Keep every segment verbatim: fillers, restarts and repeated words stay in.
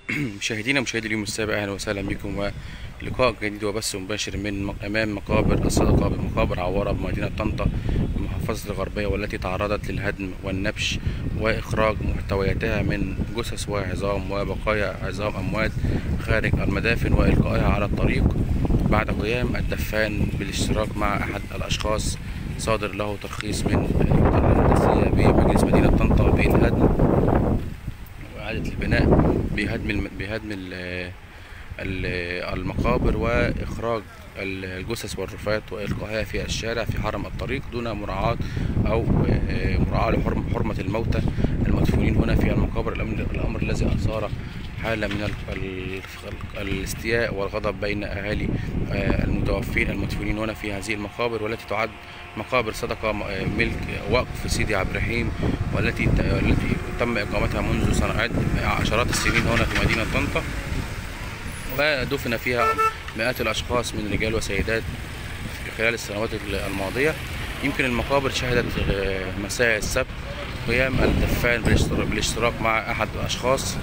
مشاهدينا مشاهدي اليوم السابع، اهلا وسهلا بكم ولقاء جديد وبث مباشر من امام مقابر الصدقه بمقابر عواره بمدينه طنطا بمحافظه الغربيه، والتي تعرضت للهدم والنبش واخراج محتوياتها من جثث وعظام وبقايا عظام اموات خارج المدافن والقائها على الطريق بعد قيام الدفان بالاشتراك مع احد الاشخاص صادر له ترخيص من الاداره الهندسيه بمجلس مدينه طنطا بالهدم وإعادة البناء بهدم الم- بهدم ال- ال- المقابر وإخراج الجثث والرفات وإلقائها في الشارع في حرم الطريق دون مراعاة أو آه، مراعاة لحرمة الموتى المدفونين هنا في المقابر. الأمر, الأمر الذي أثار حالة من ال- ال- الاستياء والغضب بين أهالي آه، المتوفين المدفونين هنا في هذه المقابر، والتي تعد مقابر صدقة آه، ملك وقف سيدي عبد الرحيم، والتي التي تم إقامتها منذ سنوات عشرات السنين هنا في مدينة طنطا، ودفن فيها مئات الأشخاص من رجال وسيدات خلال السنوات الماضية. يمكن المقابر شهدت مساء السبت قيام الدفان بالاشتراك مع أحد الأشخاص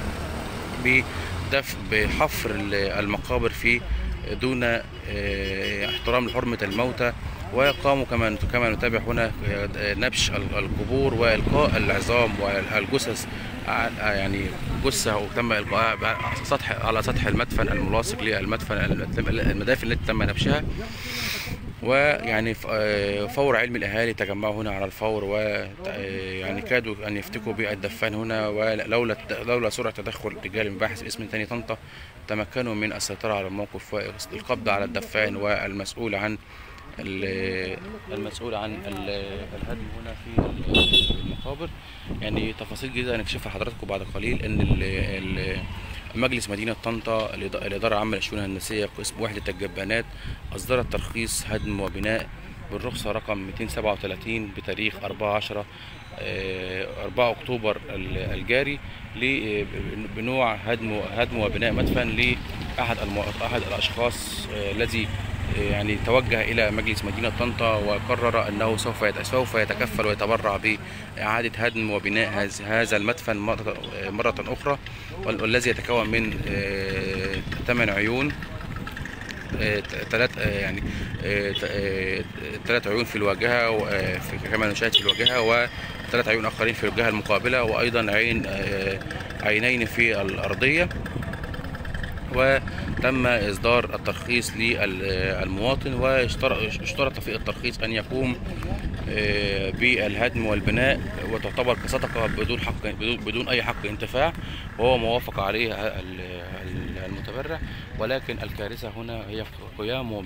بدف بحفر المقابر في دون اه، احترام لحرمة الموتى، وقاموا كما كما نتابع هنا اه، نبش القبور والقاء العظام والجثث، ع- يعني جثة وتم القائها على سطح على سطح المدفن الملاصق للمدفن المدافن التي تم نبشها. ويعني ف- آه، فور علم الأهالي تجمعوا هنا على الفور، ويعني كادوا أن يفتكوا بالدفان هنا، ولولا لولا سرعة تدخل رجال المباحث باسم تاني طنطا تمكنوا من السيطرة على الموقف والقبض على الدفان والمسؤول عن ال- المسؤول عن ال- الهدم هنا في المقابر. يعني تفاصيل جديدة هنكشفها لحضراتكم بعد قليل. ان ال- ال- مجلس مدينة طنطا الإد- الإدارة العامة للشؤون الهندسية قسم وحدة الجبانات أصدرت ترخيص هدم وبناء بالرخصة رقم مئتين وسبعة وثلاثين بتاريخ أربعة عشر أربعة أكتوبر ال- الجاري ل- بنوع هدم هدم وبناء مدفن لأحد المو- أحد الأشخاص آه، الذي آه، يعني توجه إلى مجلس مدينة طنطا وقرر أنه سوف يت- سوف يتكفل ويتبرع بإعادة هدم وبناء هذ- هذا المدفن مرة مرة أخرى، وال- والذي يتكون من ثمان عيون، ثلاث يعني ثلاث عيون في الواجهة، و- في- كما نشاهد في الواجهة، وثلاث عيون آخرين في الجهة المقابلة، وأيضا عين آه، عينين في الأرضية. وتم إصدار الترخيص للمواطن، واشترط في الترخيص أن يقوم آه، بالهدم والبناء وتعتبر كصدقة بدون حق بدون بدون أي حق انتفاع، وهو موافق عليه ال- ال- المتبرع. ولكن الكارثة هنا هي قيامه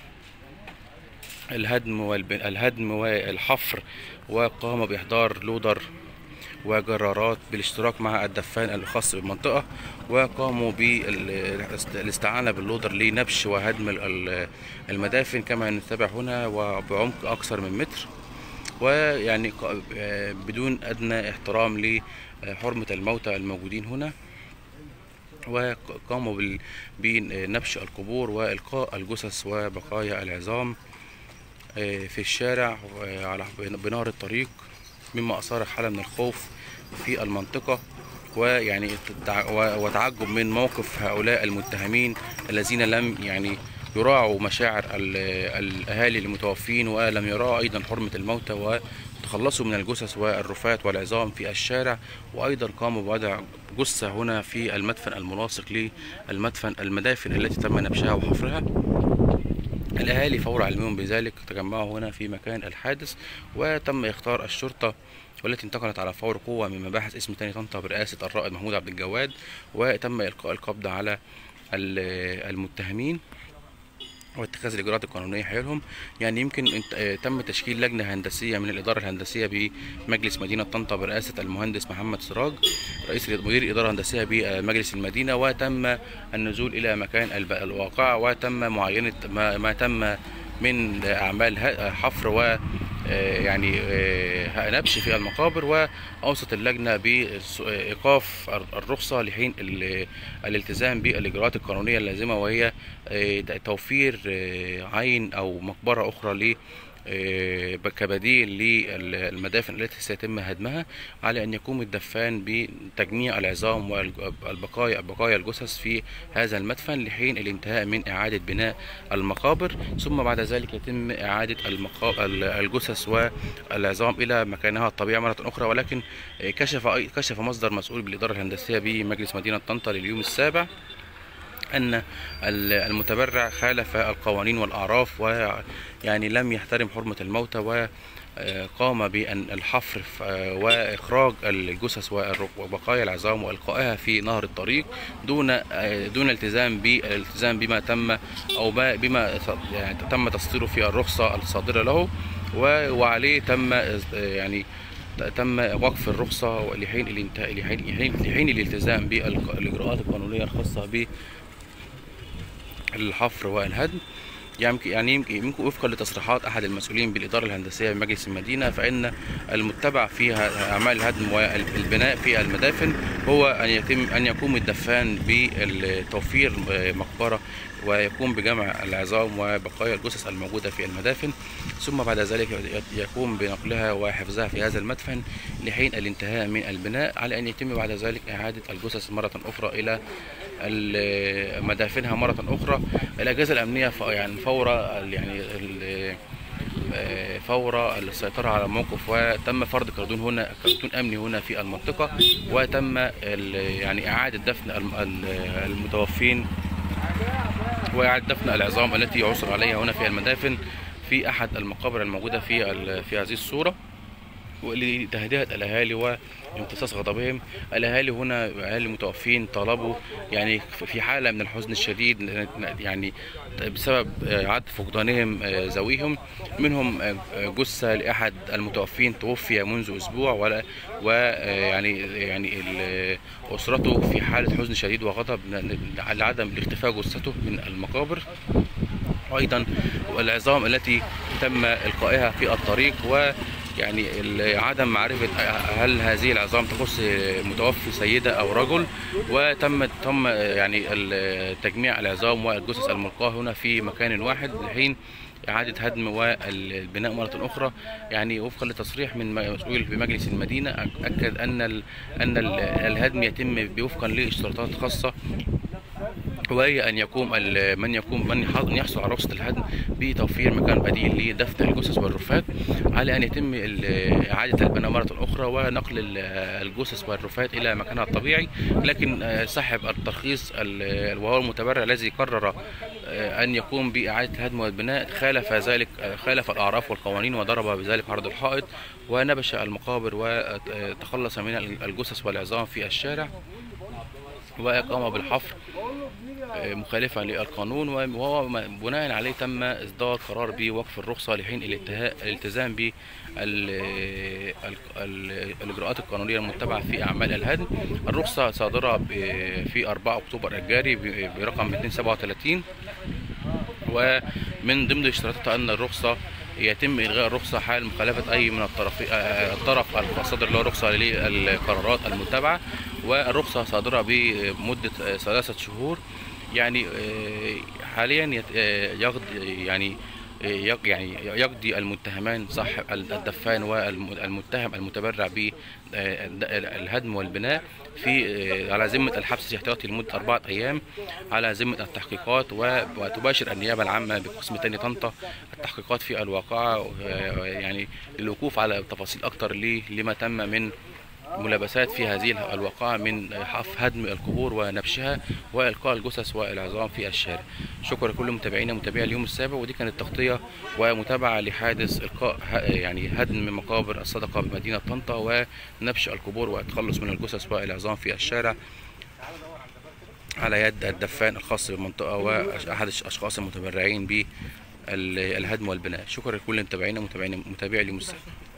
بالهدم والبناء الهدم والحفر، وقام بإحضار لودر وجرارات بالاشتراك مع الدفان الخاص بالمنطقة، وقاموا بالاستعانة باللودر لنبش وهدم ال- المدافن كما نتابع هنا، وبعمق أكثر من متر، ويعني ق- آه، بدون أدنى احترام لحرمة الموتى الموجودين هنا. وقاموا بال- بنبش القبور وإلقاء الجثث وبقايا العظام آه، في الشارع آه، على بنار الطريق، مما أثار حالة من الخوف في المنطقة. ويعني تع- و- وتعجب من موقف هؤلاء المتهمين الذين لم يعني يراعوا مشاعر ال- الأهالي المتوفين، ولم يراعوا أيضا حرمة الموتى، وتخلصوا من الجثث والرفات والعظام في الشارع. وأيضا قاموا بوضع جثة هنا في المدفن الملاصق للمدفن المدافن التي تم نبشها وحفرها. الأهالي فور علمهم بذلك تجمعوا هنا في مكان الحادث، وتم إخطار الشرطة والتي انتقلت على فور قوة من مباحث اسم تاني طنطا برئاسة الرائد محمود عبد الجواد، وتم إلقاء القبض على ال- المتهمين واتخاذ الإجراءات القانونية حيالهم. يعني يمكن انت- آه، تم تشكيل لجنة هندسية من الإدارة الهندسية بمجلس مدينة طنطا برئاسة المهندس محمد سراج رئيس مدير الإدارة الهندسية بمجلس المدينة، وتم النزول إلى مكان الب- الواقع، وتم معاينة ما, ما تم من أعمال ه- حفر و آه، يعني آه، نبش في المقابر. وأوصت اللجنة بإيقاف الرخصة لحين ال- الالتزام بالإجراءات القانونية اللازمة، وهي آه، توفير آه، عين أو مقبرة أخرى كبديل للمدافن التي سيتم هدمها، على أن يقوم الدفان بتجميع العظام والبقايا بقايا الجثث في هذا المدفن لحين الانتهاء من إعادة بناء المقابر، ثم بعد ذلك يتم إعادة الجثث والعظام إلى مكانها الطبيعي مرة أخرى. ولكن كشف كشف مصدر مسؤول بالإدارة الهندسية بمجلس مدينة طنطا لليوم السابع أن المتبرع خالف القوانين والأعراف، ويعني لم يحترم حرمة الموتى، وقام بالحفر وإخراج الجثث وبقايا العظام وإلقائها في نهر الطريق دون دون التزام بالالتزام بما تم أو بما يعني تم تصديره في الرخصة الصادرة له، وعليه تم يعني تم وقف الرخصة لحين الانتهاء لحين لحين الالتزام بالإجراءات القانونية الخاصة ب الحفر والهدم. يعني يمكن وفقا لتصريحات احد المسؤولين بالاداره الهندسيه بمجلس المدينه، فان المتبع في اعمال الهدم والبناء في المدافن هو ان يتم ان يقوم الدفان بتوفير مقبره ويقوم بجمع العظام وبقايا الجثث الموجوده في المدافن، ثم بعد ذلك يقوم بنقلها وحفظها في هذا المدفن لحين الانتهاء من البناء، على ان يتم بعد ذلك اعاده الجثث مره اخرى الى مدافنها مرة أخرى. الأجهزة الأمنية يعني فور يعني فور السيطرة على الموقف، وتم فرض كردون هنا كردون أمني هنا في المنطقة، وتم يعني إعادة دفن المتوفين وإعادة دفن العظام التي عثر عليها هنا في المدافن في أحد المقابر الموجودة في في هذه الصورة، ولتهدئة الأهالي وامتصاص غضبهم. الأهالي هنا أهالي المتوفين طلبوا يعني في حالة من الحزن الشديد يعني بسبب عدم فقدانهم ذويهم، منهم جثة لأحد المتوفين توفي منذ أسبوع، ولا ويعني يعني أسرته في حالة حزن شديد وغضب لعدم اختفاء جثته من المقابر. أيضا العظام التي تم إلقائها في الطريق، و يعني عدم معرفة هل هذه العظام تخص متوفي سيدة أو رجل، وتم تم يعني تجميع العظام والجثث الملقاة هنا في مكان واحد لحين إعادة هدم والبناء مرة أخرى. يعني وفقا لتصريح من مسؤول بمجلس المدينة أكد أن أن الهدم يتم وفقا لاشتراطات خاصة، وهي أن يقوم من يقوم من يحصل على رخصة الهدم بتوفير مكان بديل لدفن الجثث والرفات، على أن يتم إعادة البناء مرة أخرى ونقل الجثث والرفات إلى مكانها الطبيعي. لكن صاحب الترخيص وهو المتبرع الذي قرر أن يقوم بإعادة الهدم والبناء خالف ذلك خالف الأعراف والقوانين، وضرب بذلك عرض الحائط ونبش المقابر وتخلص من الجثث والعظام في الشارع، وقام بالحفر مخالفة للقانون، وهو بناء عليه تم إصدار قرار بوقف الرخصة لحين الانتهاء الالتزام بالإجراءات القانونية المتبعة في أعمال الهدم. الرخصة صادرة في أربعة أكتوبر الجاري برقم مئتين وسبعة وثلاثين، ومن ضمن اشتراطاتها أن الرخصة يتم إلغاء الرخصة حال مخالفة أي من الطرف الطرف الصادر له رخصة للقرارات المتبعة، والرخصة صادرة بمدة ثلاثة شهور. يعني حاليا يقضي يعني يعني يقضي المتهمان صاحب الدفان والمتهم المتبرع بالهدم والبناء في على ذمة الحبس الاحتياطي لمدة أربعة أيام على ذمة التحقيقات، وتباشر النيابة العامة بقسم تاني طنطا التحقيقات في الواقعة، يعني للوقوف على تفاصيل أكتر لما تم من ملابسات في هذه الواقعة من هدم القبور ونبشها وإلقاء الجثث والعظام في الشارع. شكرا لكل متابعينا متابعي اليوم السابع، ودي كانت تغطية ومتابعة لحادث إلقاء يعني هدم مقابر الصدقة بمدينة طنطا ونبش القبور والتخلص من الجثث والعظام في الشارع على يد الدفان الخاص بالمنطقة وأحد الأشخاص المتبرعين بالهدم والبناء. شكرا لكل متابعينا متابعي اليوم السابع.